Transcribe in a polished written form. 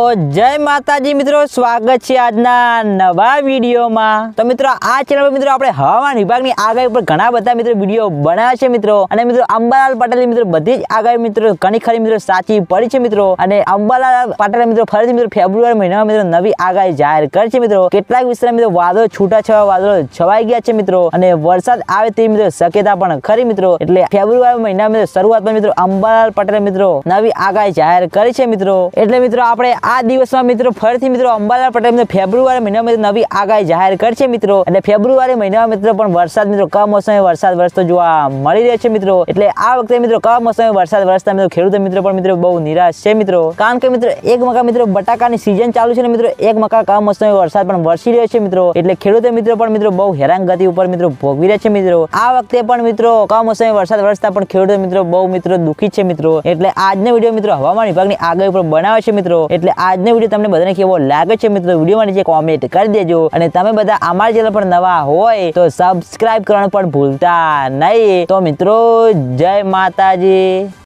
जय माताजी मित्रों, स्वागत है આજના નવા વિડિયોમાં। તો મિત્રો આ ચેનલ પર મિત્રો આપણે હવામાન વિભાગની આગાહી પર ઘણા બધા મિત્રો વિડિયો બનાવ્યા છે મિત્રો। અને મિત્રો અંબાલાલ પટેલ મિત્રો બધી જ આગાહી મિત્રો ઘણી ખરી મિત્રો સાચી પડી છે મિત્રો। અને અંબાલાલ પટેલ મિત્રો ફરીથી મિત્રો ફેબ્રુઆરી મહિનામાં મિત્રો નવી આગાહી જાહેર કરી છે મિત્રો। કેટલાક વિસ્તારમાં મિત્રો વાદળો છૂટાછવાયા વાદળો છવાઈ ગયા છે મિત્રો અને વરસાદ આવે તેવી મિત્રો શક્યતા પણ ખરી મિત્રો। એટલે ફેબ્રુઆરી મહિનામાં મિત્રો શરૂઆતમાં મિત્રો અંબાલાલ પટેલ મિત્રો નવી આગાહી જાહેર કરી છે મિત્રો। એટલે મિત્રો આપણે આ દિવસમાં મિત્રો ફરીથી મિત્રો અંબાલાલ પટેલ મિત્રો ફેબ્રુઆરી મહિનામાં નવી આગાહી જાહેર કરી છે મિત્રો। એટલે ફેબ્રુઆરી મહિનામાં મિત્રો પણ વરસાદ મિત્રો કમોસમી વરસાદ વરસતો જોવા મળી રહ્યો છે મિત્રો। એટલે આ વખતે મિત્રો કમોસમી વરસાદ વરસતા મિત્રો ખેડૂતો મિત્રો પણ મિત્રો બહુ નિરાશ છે મિત્રો। કારણ કે મિત્રો એક મકા મિત્રો બટાકાની સીઝન ચાલુ છે ને મિત્રો એક મકા કમોસમી વરસાદ પણ વરસી રહ્યો છે મિત્રો। એટલે ખેડૂતો મિત્રો પણ મિત્રો બહુ હેરાનગતિ ઉપર મિત્રો ભોગવી રહ્યા છે મિત્રો। આ વખતે પણ મિત્રો કમોસમી વરસાદ વરસતા પણ ખેડૂતો મિત્રો બહુ મિત્રો દુખી છે મિત્રો। એટલે આજનો વિડીયો મિત્રો હવામાન વિભાગની આગાહી પર બનાવ્યો છે મિત્રો। એટલે આજનો વિડીયો તમને બધાને કેવો લાગે છે મિત્રો વિડીયોમાં નીચે કોમેન્ટ કરી દેજો। અને તમે બધા અમારી ચેનલ પર નવા હોય તો સબસ્ક્રાઇબ કરવાનું પણ ભૂલતા નહીં। તો મિત્રો જય માતાજી।